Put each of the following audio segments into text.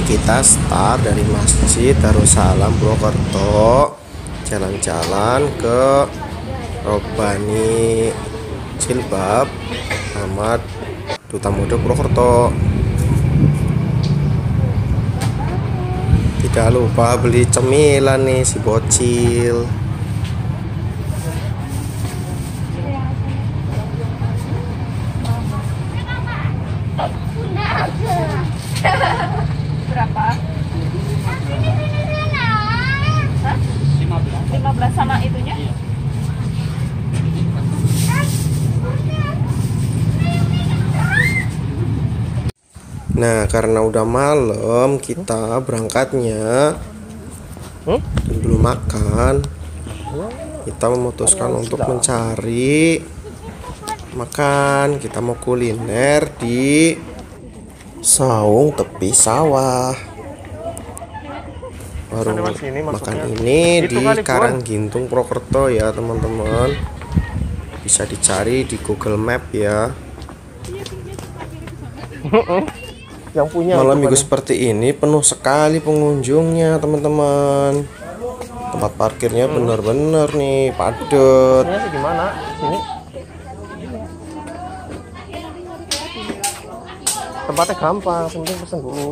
kita start dari Masjid Darussalam Purwokerto, jalan-jalan ke Robani Jilbab Ahmad Duta Muda Purwokerto. Tidak lupa beli cemilan nih si bocil. Berapa? 15 sama itunya? Nah, karena udah malam, kita berangkatnya belum makan. Kita memutuskan untuk mencari makan. Kita mau kuliner di saung tepi sawah. Warung makan ini di Karanggintung Purwokerto ya teman-teman. Bisa dicari di Google Map ya. Yang punya malam minggu seperti ini penuh sekali pengunjungnya teman-teman. Tempat parkirnya benar-benar nih padat. Ini gimana? Sini. Tempatnya gampang, penting pesen dulu.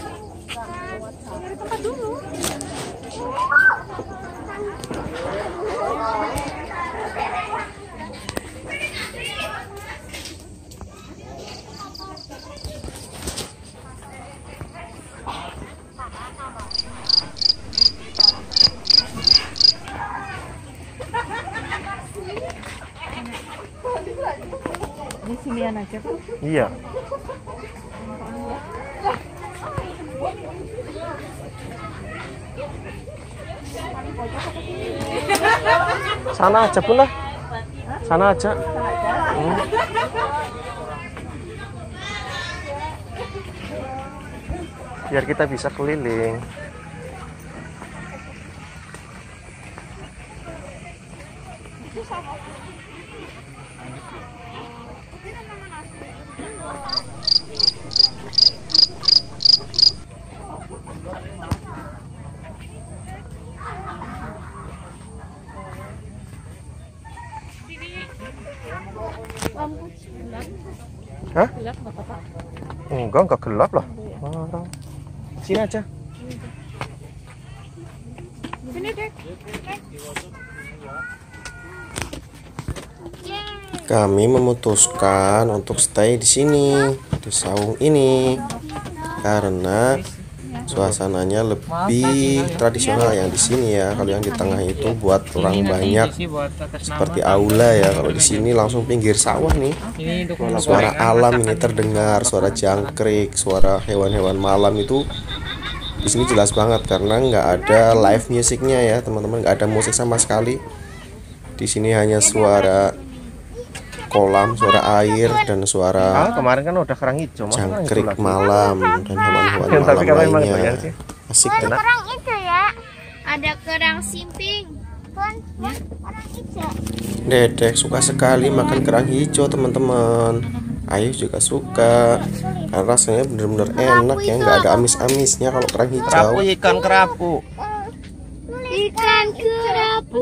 Di sinian aja Pak. Iya. Sana aja pun lah. Sana aja. Biar kita bisa keliling. Lampu gelap. Hah? Gelap enggak Pak? Enggak gelap lah. Sini aja. Sini Dek. Kami memutuskan untuk stay di sini di saung ini karena suasananya lebih tradisional yang di sini ya. Kalau yang di tengah itu buat orang banyak seperti aula ya. Kalau di sini langsung pinggir sawah nih. Suara alam ini terdengar, suara jangkrik, suara hewan-hewan malam itu di sini jelas banget karena nggak ada live musiknya ya teman-teman, nggak ada musik sama sekali. Di sini hanya suara kolam, suara air dan suara kemarin kan udah kerang hijau, jangkrik malam dan hewan-hewan malam lainnya. Asik ada kan? kerang hijau ya, ada kerang simping kan, kerang hijau. Dedek suka sekali makan kerang hijau teman-teman. Ayu juga suka karena rasanya bener-bener enak ya, nggak ada amis-amisnya kalau kerang hijau. Ikan kerapu. Ikan kerapu.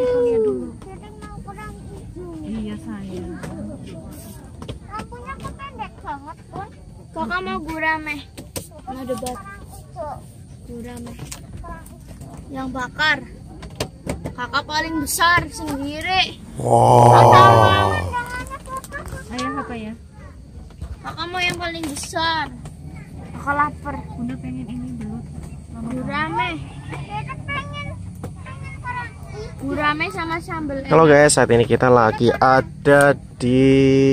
Iya saya. Lampunya kok pendek banget pun. Kakak mau gurame, mau debat. Gurame. Yang bakar. Kakak paling besar sendiri. Wow. Ayah apa ya? Kakak mau yang paling besar. Kakak lapar. Bunda pengen ini belut. Gurame. Gurame sama sambal. Halo guys, saat ini kita lagi ada di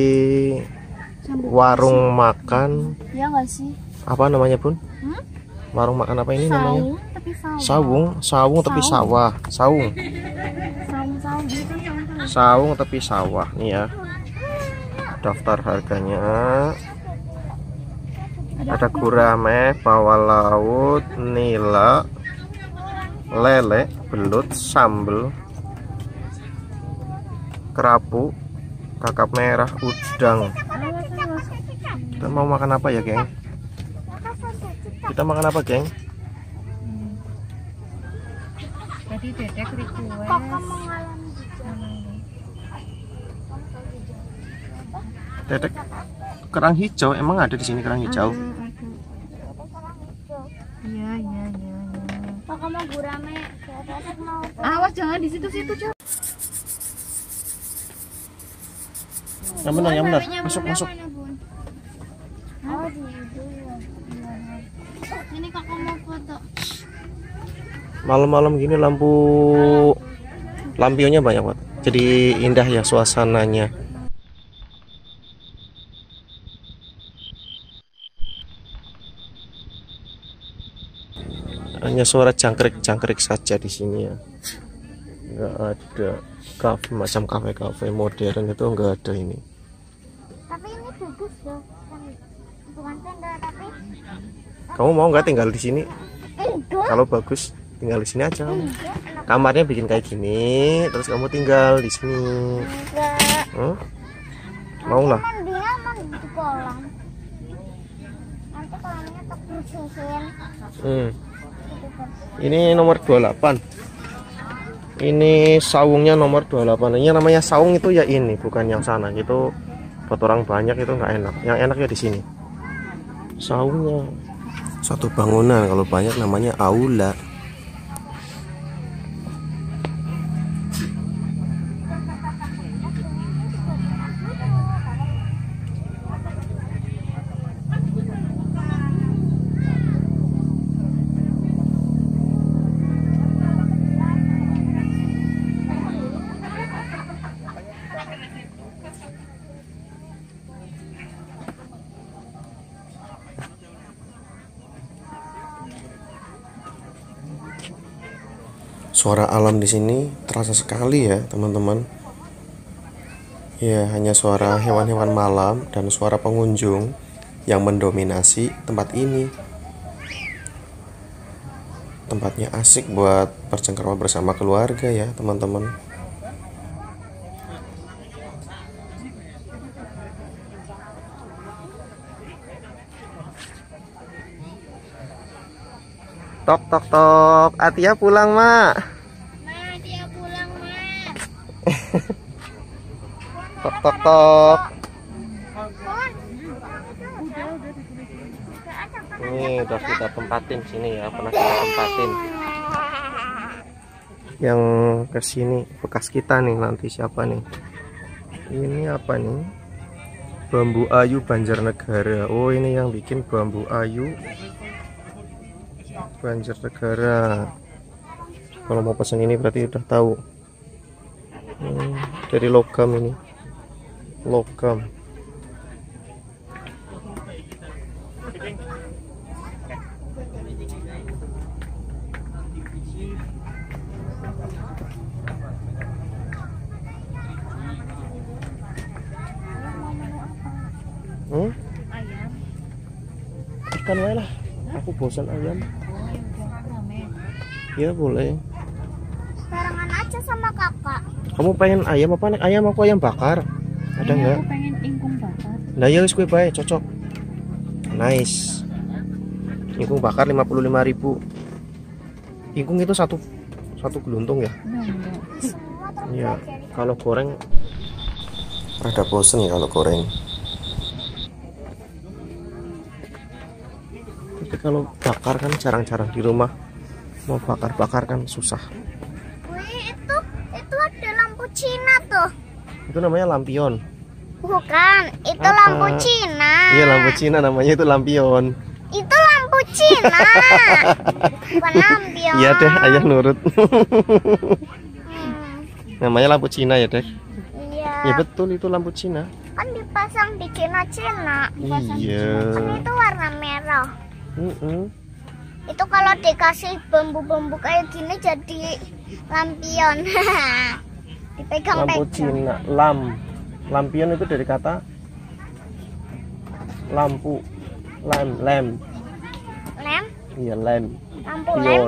warung makan. Ya nggak sih? Apa namanya Bun? Warung makan apa ini namanya? Saung tepi sawah. Saung tepi sawah nih ya. Daftar harganya. Ada gurame, bawah laut, nila, lele, belut, sambal, kerapu, kakap merah, udang. Kita mau makan apa ya, geng? Kita makan apa, geng? Tadi dedek request. Kakak mengalami Dedek kerang hijau, emang ada di sini kerang hijau? Iya. kakak mau gurame. Dedek mau Awas jangan di situ-situ, Cok. Yang benar, yang benar. Babenya Masuk, Bunda masuk. mana, Bun? Oh, di itu ya. Ini kakak mau foto. Malam-malam gini lampionnya banyak banget. Jadi indah ya suasananya. Hanya suara jangkrik-jangkrik saja di sini ya. Nggak ada kafe macam kafe-kafe modern itu nggak ada ini. Tapi ini bagus loh. Bukan tenda tapi Kamu mau nggak tinggal di sini? enggak. Kalau bagus tinggal di sini aja. Kamarnya bikin kayak gini, terus kamu tinggal di sini. Enggak. Mau lah. Mandinya mandi di kolam. Nanti kolamnya tak bersihin. Ini nomor 28. Ini saungnya nomor 28. Ini namanya saung itu ya ini, bukan yang sana. Itu buat orang banyak itu nggak enak. Yang enak ya di sini. Saungnya. Satu bangunan kalau banyak namanya aula. Suara alam di sini terasa sekali ya, teman-teman. Ya, hanya suara hewan-hewan malam dan suara pengunjung yang mendominasi tempat ini. Tempatnya asik buat bercengkrama bersama keluarga ya, teman-teman. Tok tok tok. Atia pulang, Mak. Ma, dia pulang, Ma. Tok tok tok. Ini udah kita tempatin sini ya, pernah kita tempatin. Yang ke sini bekas kita nih, nanti siapa nih? Ini apa nih? Bambu Ayu Banjarnegara. Oh, ini yang bikin Bambu Ayu Banjarnegara. Kalau mau pesan ini berarti udah tahu. Dari logam ini. Logam. Ayam. Ikan wae lah. Aku bosan ayam. Rame. Ya boleh. Barengan aja sama kakak. Kamu pengen ayam apa nih? Ayam apa ayam bakar? Ada nggak? Aku pengen ingkung bakar. Nah ya wis kue bae cocok. Nice. Ingkung bakar 55.000. Ingkung itu satu geluntung ya? Iya. Kalau goreng Rada bosen ya kalau goreng. tapi kalau bakar kan jarang-jarang di rumah. Mau bakar-bakar kan susah. Wih, itu ada lampu Cina tuh. Itu namanya lampion. Bukan, itu Apa? lampu Cina. Iya lampu Cina namanya itu lampion. Itu lampu Cina. Bukan lampion. Iya deh, ayah nurut. Hmm, Namanya lampu Cina ya deh. iya. Ya betul itu lampu Cina. Kan dipasang di Cina-Cina. Iya. Kan itu warna merah. Mm-mm. Itu kalau dikasih bambu-bambu kayak gini jadi lampion. Lampu Dipegang-pegang. Cina, lampion itu dari kata lampu, lem. Lem, Iya lem, lampu lem. ion,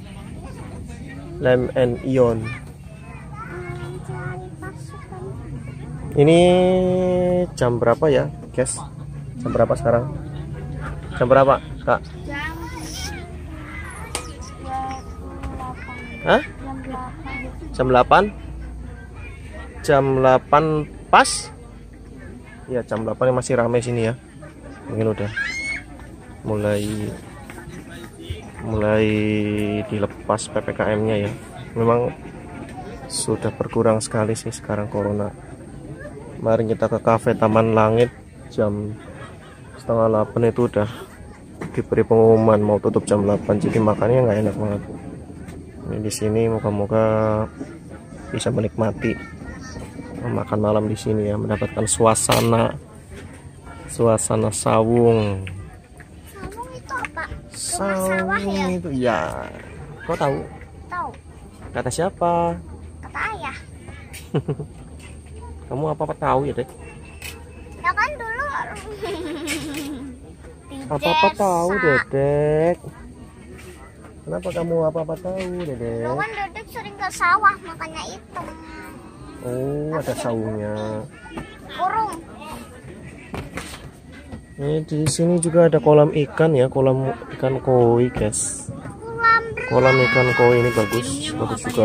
lem and ion. Ini jam berapa ya, guys? Jam berapa sekarang? Jam berapa, Kak? Jam Hah? Jam 8. Jam 8 pas? Ya jam 8 masih ramai sini ya. Mungkin udah mulai dilepas PPKM-nya ya. Memang sudah berkurang sekali sih sekarang corona. Kemarin kita ke kafe Taman Langit jam setengah 8 itu udah diberi pengumuman mau tutup jam 8, jadi makannya nggak enak banget. Ini di sini moga-moga bisa menikmati makan malam di sini ya, mendapatkan suasana sawung. Sawung itu apa? Sawah ya? Itu ya. Kau tahu? Tahu. Kata siapa? Kata ayah. Kamu apa tahu ya, Dek? Ya kan dulu. Apa tahu, Dedek? Kenapa kamu apa tahu, Dedek? Dulu kan Dedek sering ke sawah makanya itu. Oh, ada saungnya. Kurung. Ini di sini juga ada kolam ikan ya, kolam ikan koi, guys. Kolam ikan koi ini bagus juga.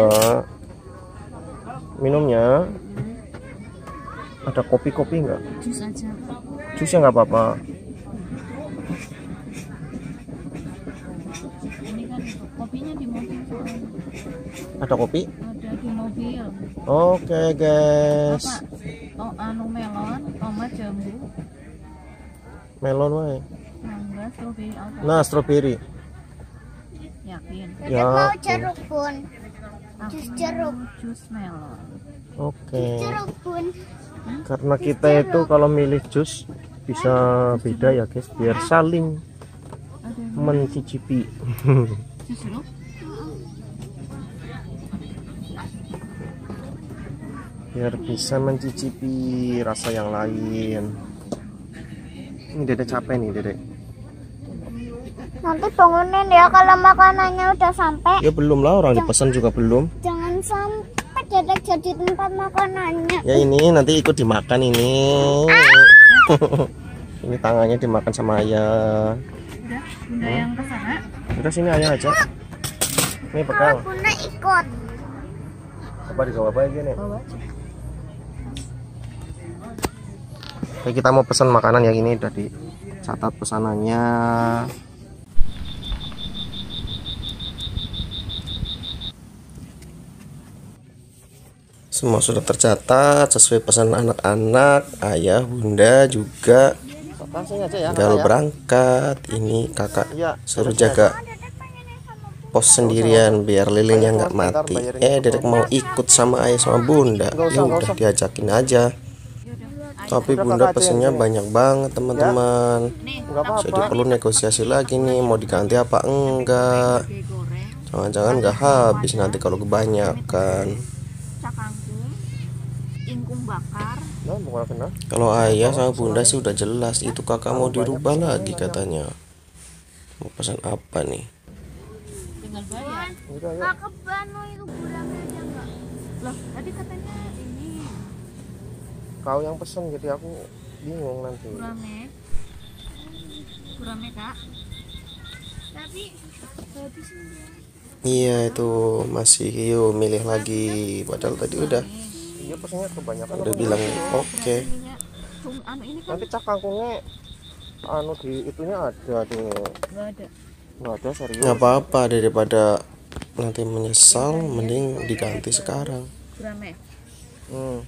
Minumnya ada kopi nggak? Jus aja. Jusnya nggak apa-apa. Ini kan kopinya di mobil. Ada kopi? Ada di mobil. Oke, guys. Apa? Anu melon, tomat, jambu, Melon wae. mangga, stroberi, apa? Nah, stroberi. Yakin? Dedek Ya. mau jeruk bun. Aku Jus jeruk. Jus melon. Oke. Jeruk bun. Karena kita itu kalau milih jus bisa beda ya, guys, biar saling Ada mencicipi. jus jeruk? Biar bisa mencicipi rasa yang lain. Ini Dedek capek nih, Dedek. Nanti bangunin ya kalau makanannya udah sampai. Ya belum lah, orang dipesan juga belum. Jangan sampai Dedek jadi tempat makanannya. Ya ini nanti ikut dimakan ini. Ini tangannya dimakan sama ayah. Udah, bunda yang kesana. Udah sini ayah aja. Ini Kalau pegang. bunda ikut. Coba dibawa apa aja nih? Bawa aja. Oke, kita mau pesan makanan yang ini udah dicatat pesanannya. Semua sudah tercatat sesuai pesan anak-anak, ayah, bunda juga. Tinggal berangkat. Ini kakak suruh jaga pos sendirian biar lilinnya nggak mati. Dedek mau ikut sama ayah sama bunda. Ya udah diajakin aja. Tapi bunda pesennya banyak banget teman-teman. Jadi perlu negosiasi lagi nih, mau diganti apa enggak. Jangan-jangan nggak habis nanti kalau kebanyakan. Cakangkung, ingkung bakar. Kalau ayah sama bunda sih udah jelas, itu kakak mau dirubah lagi katanya. Mau pesan apa nih? Tinggal bayar. Kakak Bano itu buramenya enggak? Loh, tadi katanya ini Kau yang pesen jadi aku bingung nanti. gurame. Gurame, Kak. Tapi habis dia. Iya itu masih yuk milih lagi. Padahal tadi udah Iya pesennya kebanyakan. bilang oke. Anu ini kan Nanti cakangkungnya anu di itunya ada nih. enggak ada. Nggak ada serius. Nggak apa-apa, daripada nanti menyesal mending diganti sekarang. Gurame Hmm.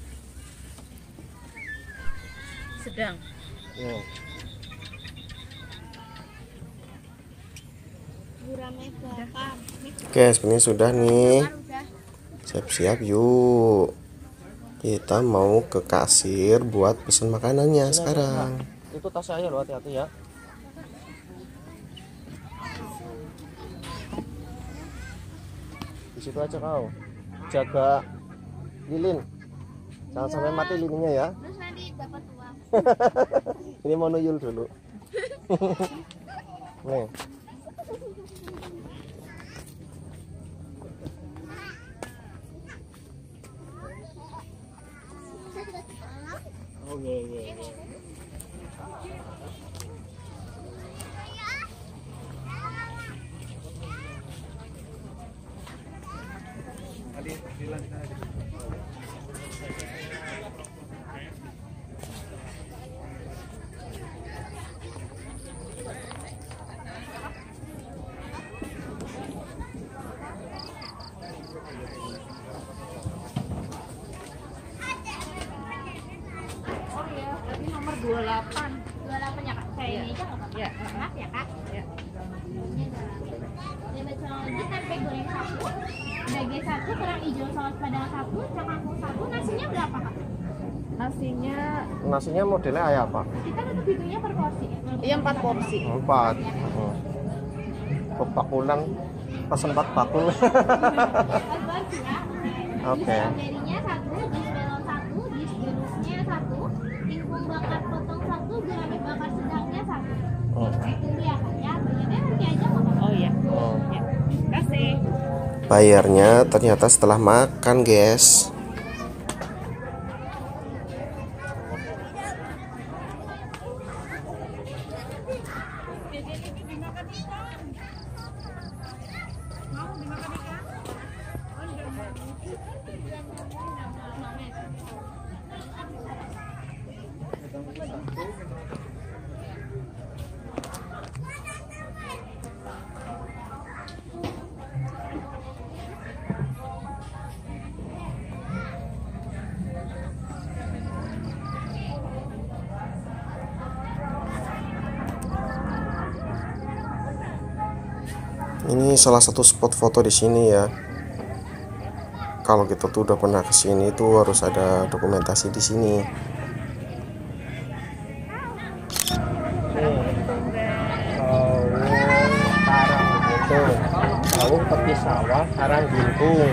sedang. Ya. Gurame bakar. Oke, sebenarnya sudah nih. Udah. Siap-siap yuk. Kita mau ke kasir buat pesan makanannya sekarang. Itu tas saya loh, hati-hati ya. Di situ aja kau. Jaga lilin. Jangan sampai mati lilinnya ya. Terus nanti dapat uang. Ini mau nuyul dulu. Nih. Nomor 28. 28 ya kak? Kayak ini aja nggak apa-apa? Ya. Maaf ya kak. Ya. Ini tempe goreng 1, daging 1, kerang hijau saus padang 1, cakangkung 1, nasinya berapa kak? Nasinya modelnya kayak apa? Kita tetap hitungnya per porsi. Iya 4 porsi. 4. Kepakulan pesen 4 bakul. Per porsi ya. Oke. Stroberinya 1, jus melon 1, jus jeruknya 1, ingkung bakar potong 1, gurame bakar sedangnya 1. Itu ya kak ya, bayarnya nanti aja nggak apa-apa. Oh iya. Ya. Kasih. Bayarnya ternyata setelah makan, guys. Ini salah satu spot foto di sini ya. Kalau kita tuh udah pernah ke sini tuh harus ada dokumentasi di sini. Saung tepi sawah, sarang gintung.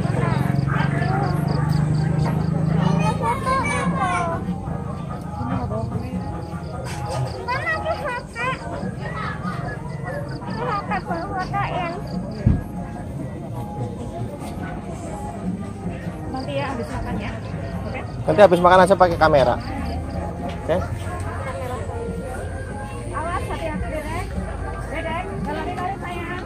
Nanti ya habis makan ya. Oke. Nanti habis makan aja pakai kamera. Oke? Awas hati-hati Dedek. Dedek, lari-lari sayang.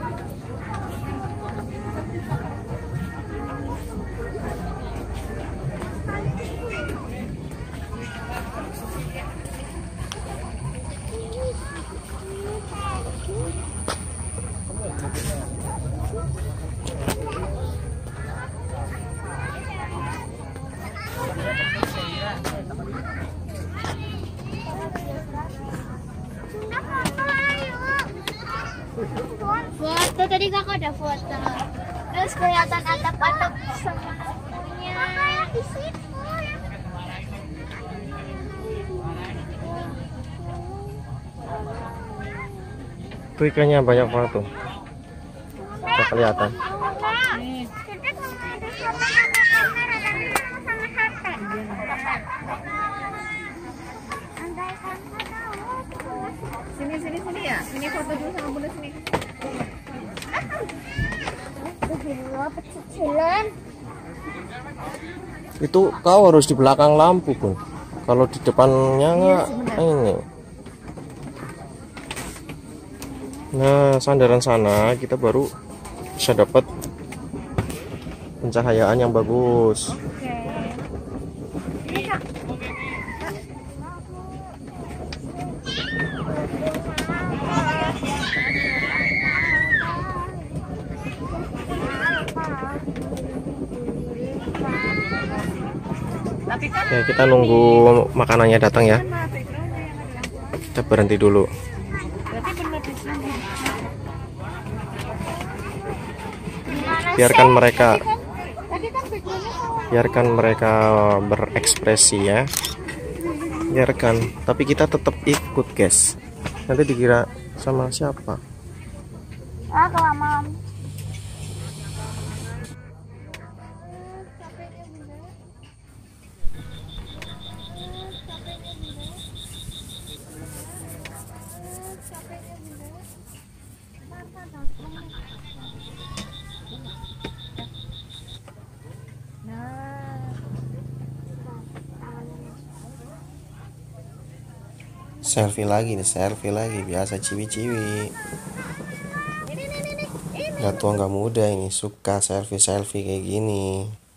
Foto tadi kakak ada foto. Terus kelihatan atap-atap sama lampunya. Di situ. Tuh ikannya banyak banget tuh. Udah kelihatan. Sini ya. Sini foto dulu sama Bunda sini. Itu kau harus di belakang lampu pun. Kalau di depannya nggak ini. Nah, sandaran sana kita baru bisa dapat pencahayaan yang bagus. Tapi kan Oke, kita nunggu makanannya datang ya. backgroundnya yang ada lampu. Kita berhenti dulu. Berarti benar di sini. Biarkan mereka Tadi kan backgroundnya sama. biarkan mereka berekspresi ya. Biarkan, tapi kita tetap ikut, guys. Nanti dikira sama siapa? Ah, kelamaan. Selfie lagi nih, selfie lagi. Biasa ciwi-ciwi. Nggak tua nggak muda ini suka selfie-selfie kayak gini.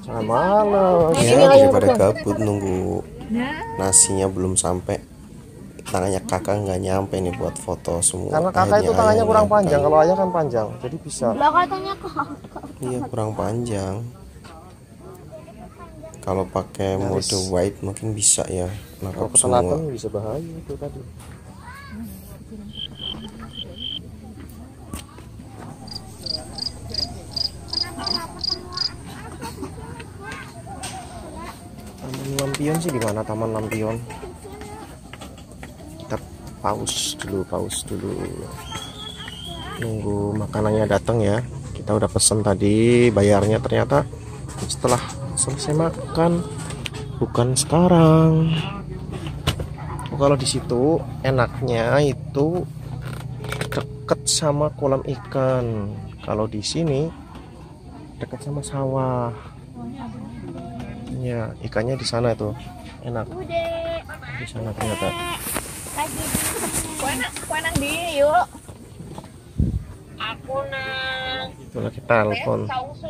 Jangan malas. Ya daripada gabut nunggu nasinya belum sampai, tangannya kakak nggak nyampe nih buat foto semua. Karena kakak itu tangannya kurang panjang, kalau ayah kan panjang, jadi bisa. Lah katanya kakak. Iya kurang panjang. Kalau pakai mode wide mungkin bisa ya Kalau nangkap semua. ketelatan bisa bahaya itu tadi. Taman Lampion sih, di mana Taman Lampion? Kita pause dulu. Nunggu makanannya datang ya. Kita udah pesen tadi, bayarnya ternyata setelah selesai makan, bukan sekarang. Kalau di situ enaknya itu deket sama kolam ikan. Kalau di sini deket sama sawah. Ya, ikannya di sana tuh enak. Di sana ternyata. Kuanang di yuk. Aku nang. Itu lagi telepon.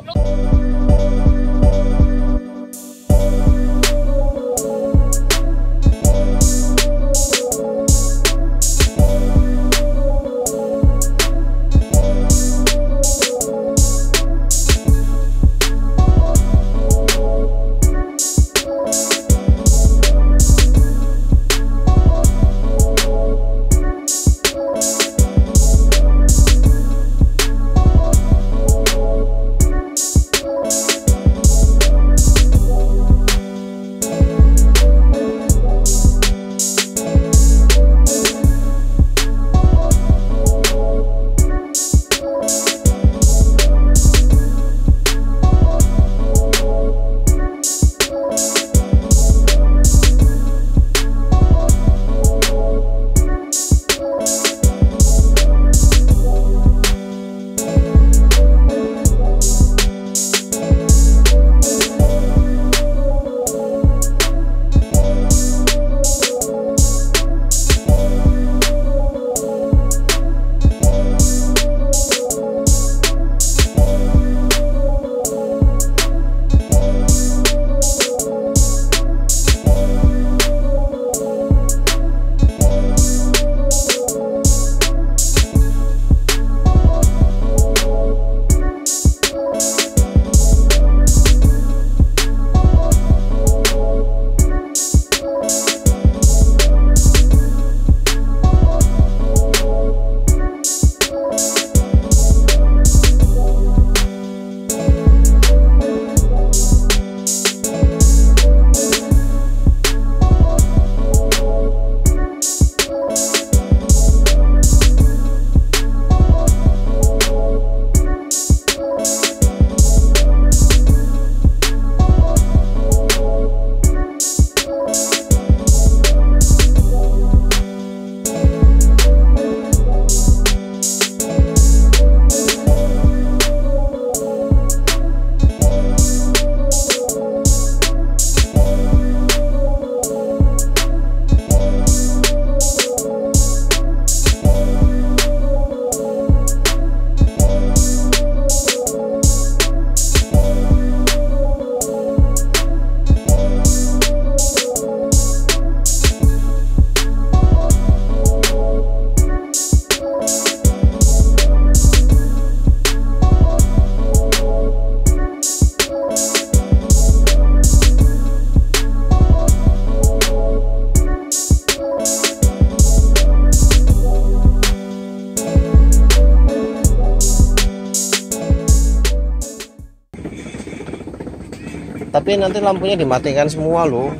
Tapi nanti lampunya dimatikan semua loh.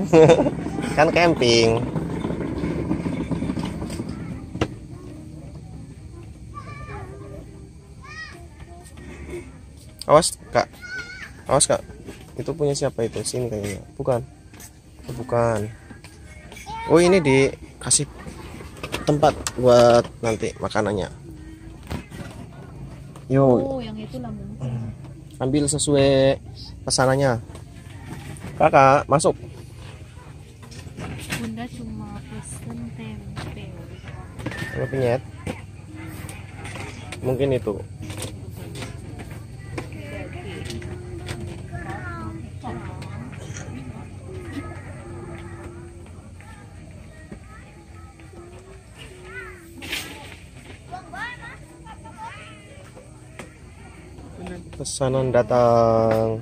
Kan camping. Awas kak, awas kak. Itu punya siapa itu? Sini kayaknya. Bukan. Bukan. Oh ini dikasih tempat buat nanti makanannya. Yuk. Oh, yang itu lambung. Ambil sesuai pesanannya. Kakak, masuk. Bunda cuma pesen tempe. Kalau penyet. Mungkin itu. Pesanan datang.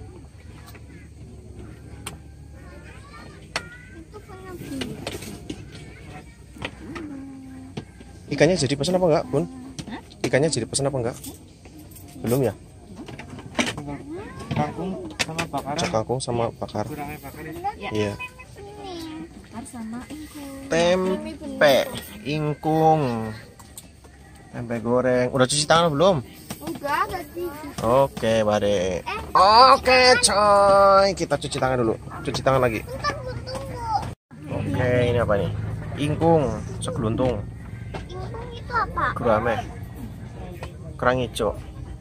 Ikannya jadi pesan apa enggak, Bun? Ikannya jadi pesan apa enggak? Belum ya? Kangkung sama bakar. Kangkung sama bakar. Kurangnya bakar ya. Iya. Sama ingkung. Tempe ingkung. Tempe goreng. Udah cuci tangan belum? Udah tadi. Oke, Bade. Oke, coy. Kita cuci tangan dulu. Cuci tangan lagi. Oke, ini apa nih? Ingkung, segeluntung. Ingkung itu apa? Gurame. Kerang hijau.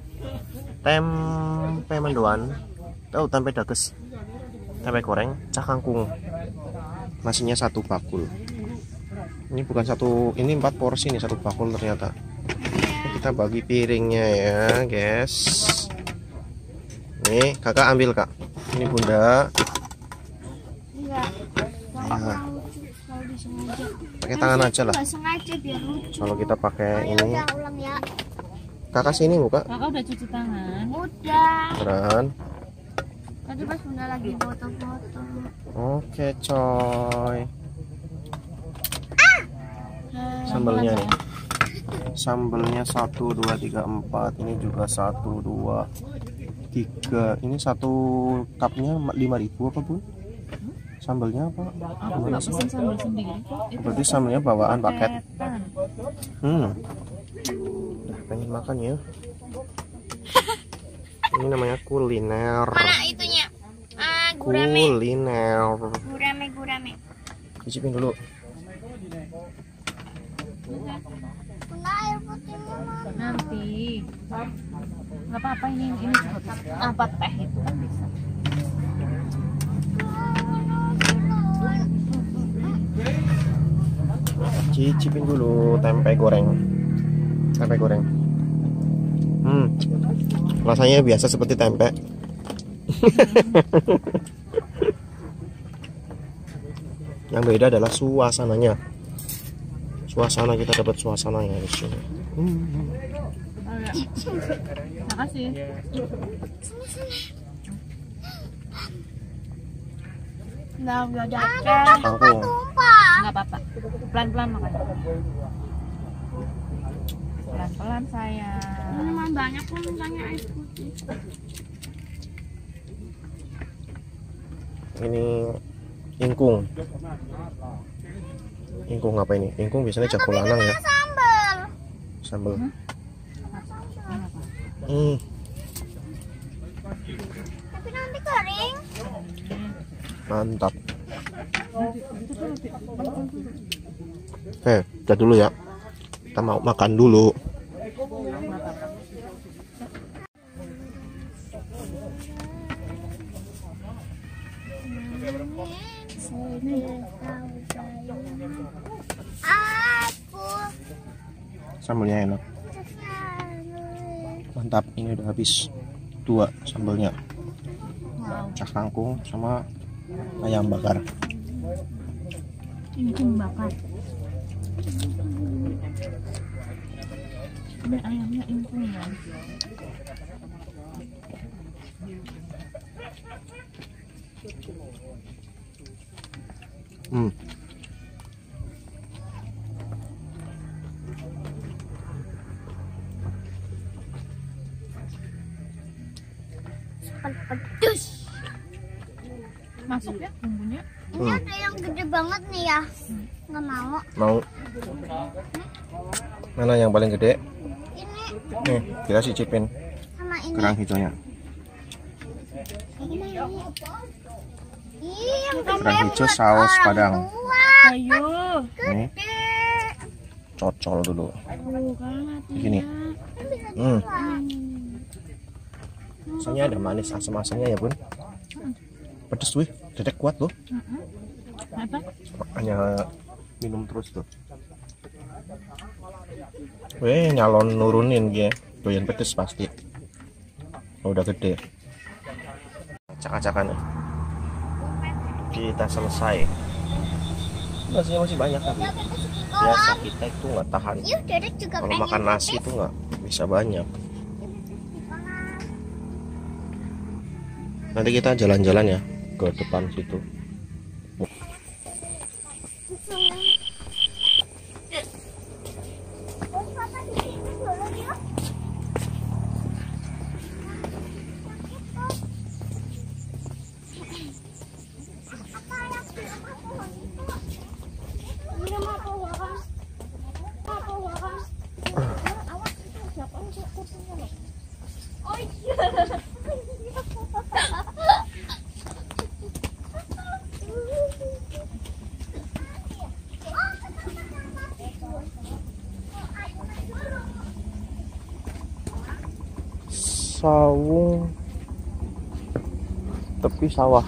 Tempe mendoan. Tahu tempe dages. Tempe goreng, cah kangkung. Nasinya 1 bakul. Ini bukan satu, ini 4 porsi nih, 1 bakul ternyata. Kita bagi piringnya ya, guys. Nih, kakak ambil kak. Ini bunda. Enggak. Nah, Kalau disengaja. pakai tangan aja lah. Enggak sengaja biar lucu. Kalau kita pakai Ayo ini, udah ulang ya. kakak sini buka. Kakak udah cuci tangan. Udah. Beneran. Tadi pas bunda lagi foto-foto. Oke, coy. Sambelnya nih. Sambelnya 1 2 3 4. Ini juga 1 2 3. Ini 1 cupnya 5.000 apa, Bun? Sambelnya apa? Aku nggak pesen sambal sendiri kok. Itu Berarti sambelnya bawaan paket. paketan. Udah pengen makan ya. Ini namanya kuliner. Mana itunya? Gurame. Kuliner. Gurame. Cicipin dulu. Bunda air putihnya mana? Nanti. Nggak apa-apa ini juga apa teh itu kan bisa. Cicipin dulu tempe goreng. Tempe goreng. Rasanya biasa seperti tempe. Yang beda adalah suasananya. Suasana, kita dapat suasananya di sini. Makasih. Nah, udah datang. Kangkung. Nggak apa-apa. Pelan-pelan makan. Pelan-pelan sayang. Ini mah banyak kok mintanya air putih. Ini ingkung. Ingkung apa ini? Ingkung biasanya jago lanang ya. Sambal. Sambal. Tapi nanti kering. Mantap. Udah dulu ya. Kita mau makan dulu. Sambalnya enak. Mantap, ini udah habis 2 sambalnya. Cah kangkung sama ayam bakar. Ingkung bakar. Ini ayamnya ingkung ya. Pedes. Masuk ya bumbunya. Ini ada yang gede banget nih ya. Nggak mau. Mau? Mana yang paling gede? Ini Nih, kita cicipin sama ini. kerang hijaunya. Ini. Ih, yang Kerang hijau saus padang. Ayo. Nih, cocol dulu. Tuh kan hati. Gini. Rasanya ada manis asam-asamnya ya, Bun. Pedes wih, dedek kuat loh. Apa? Hanya minum terus tuh. Weh, nyalon nurunin dia. Doyan pedes pasti. Oh, udah gede. Acak-acakan. Kita selesai. Nasinya masih banyak tapi biasa kita itu nggak tahan. Yuk, Dedek juga Kalau pengen makan nasi itu nggak bisa banyak. Nanti kita jalan-jalan ya ke depan situ. Sawung tepi sawah.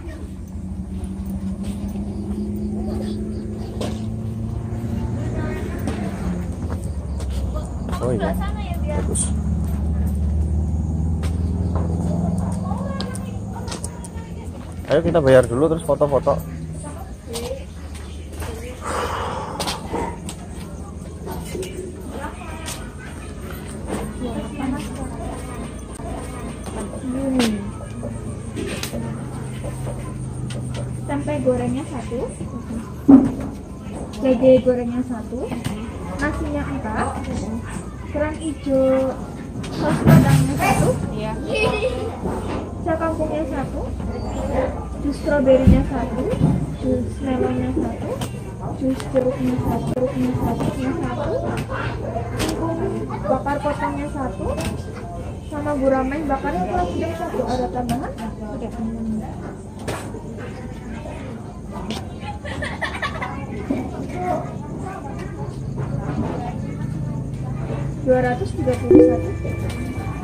Oh iya, bagus. Ayo kita bayar dulu terus foto-foto. Tempe gorengnya 1, lele gorengnya 1, nasinya 4, kerang hijau saus padangnya 1, cak kampungnya 1, jus stroberinya 1, jus melonnya 1, jus jeruknya 1, bakar potongnya 1, sama gurame bakarnya kurang sedang 1. Ada tambahan? Udah. 231.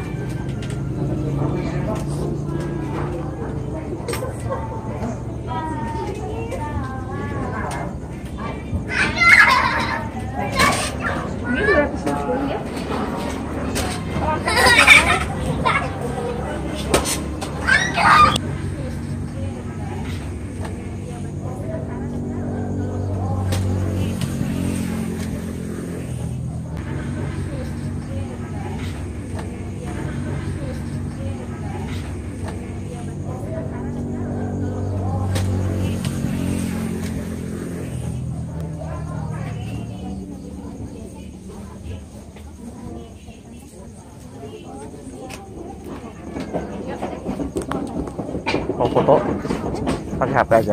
Ini 250 ya. Mau foto pakai HP aja.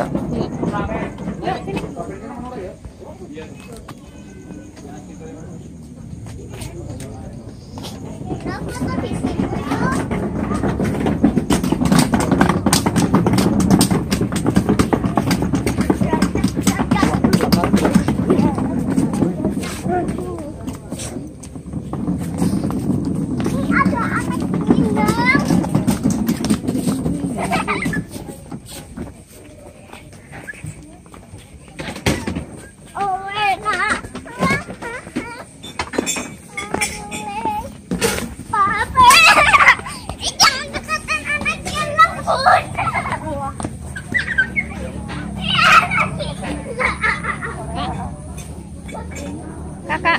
Kakak.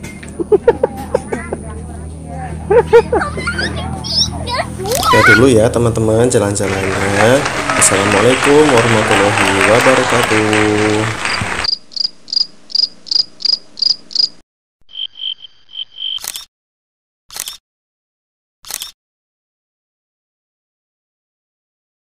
Oke dulu ya teman-teman jalan-jalannya. Assalamualaikum warahmatullahi wabarakatuh.